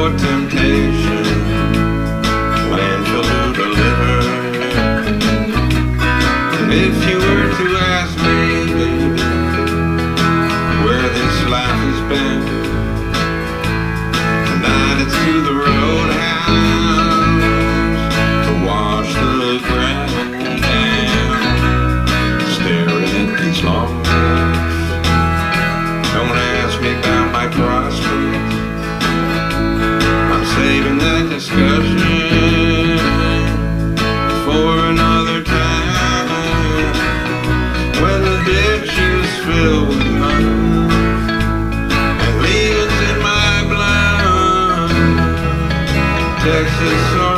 for temptation, landfill to deliver. And if you were to ask me, baby, where this life has been, tonight it's to the roadhouse to wash the ground down, staring at these long nights. Don't ask me about my prospects, I'm saving that discussion for another time, when the ditch is filled with mud and leaves in my blood. Texas